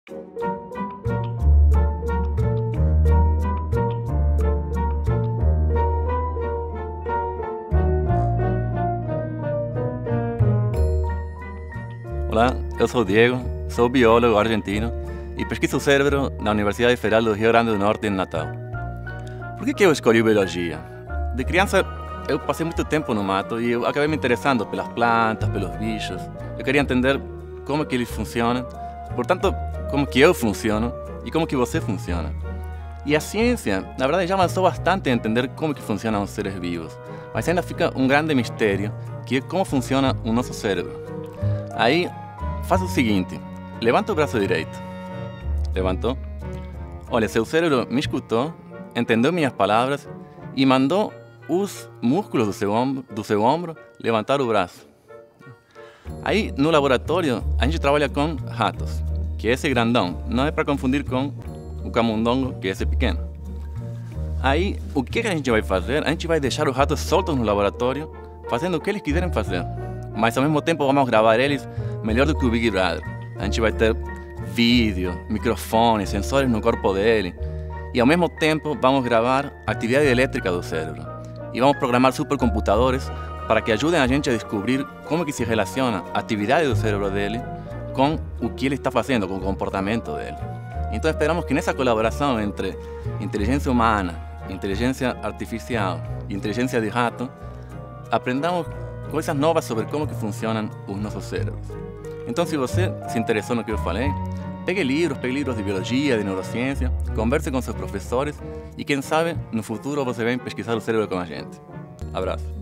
Olá, eu sou o Diego, sou biólogo argentino e pesquiso o cérebro na Universidade Federal do Rio Grande do Norte, em Natal. Por que eu escolhi biologia? De criança, eu passei muito tempo no mato e eu acabei me interessando pelas plantas, pelos bichos. Eu queria entender como que eles funcionam, portanto, como que eu funciono e como que você funciona. E a ciência, na verdade, já avançou bastante a entender como que funcionam os seres vivos, mas ainda fica um grande mistério, que é como funciona o nosso cérebro. Aí, faça o seguinte, levanta o braço direito. Levantou? Olha, seu cérebro me escutou, entendeu minhas palavras e mandou os músculos do seu ombro levantar o braço. Aí, no laboratório, a gente trabalha com ratos, que é esse grandão, não é para confundir com o camundongo, que é esse pequeno. Aí, o que a gente vai fazer? A gente vai deixar os ratos soltos no laboratório, fazendo o que eles quiserem fazer. Mas ao mesmo tempo vamos gravar eles melhor do que o Big Brother. A gente vai ter vídeo, microfone, sensores no corpo dele. E ao mesmo tempo vamos gravar a atividade elétrica do cérebro. E vamos programar supercomputadores para que ajudem a gente a descobrir como que se relaciona a atividade do cérebro dele com o que ele está fazendo, com o comportamento dele. Então esperamos que nessa colaboração entre inteligência humana, inteligência artificial e inteligência de rato, aprendamos coisas novas sobre como que funcionam os nossos cérebros. Então, se você se interessou no que eu falei, pegue livros de biologia, de neurociência, converse com seus professores e, quem sabe, no futuro você vem pesquisar o cérebro com a gente. Abraço.